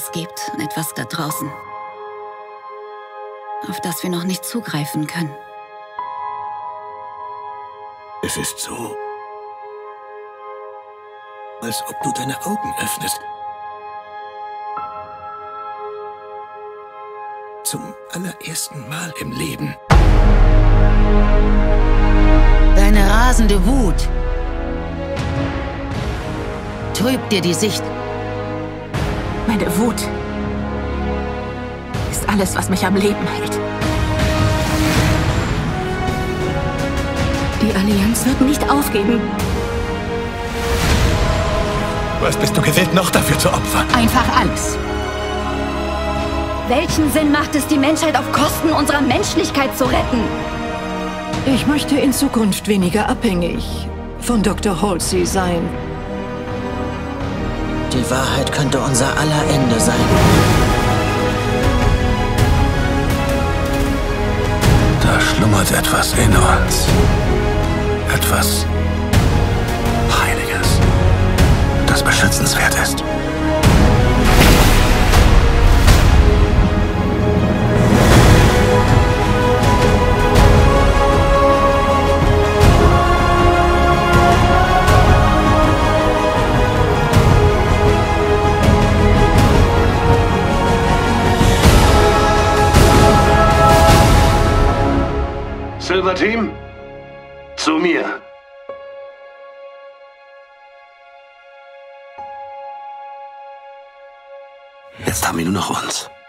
Es gibt etwas da draußen, auf das wir noch nicht zugreifen können. Es ist so, als ob du deine Augen öffnest. Zum allerersten Mal im Leben. Deine rasende Wut trübt dir die Sicht. Meine Wut ist alles, was mich am Leben hält. Die Allianz wird nicht aufgeben. Was bist du gewillt, noch dafür zu opfern? Einfach alles. Welchen Sinn macht es, die Menschheit auf Kosten unserer Menschlichkeit zu retten? Ich möchte in Zukunft weniger abhängig von Dr. Halsey sein. Die Wahrheit könnte unser aller Ende sein. Da schlummert etwas in uns. Etwas Heiliges, das beschützenswert ist. Silver Team, zu mir. Jetzt haben wir nur noch uns.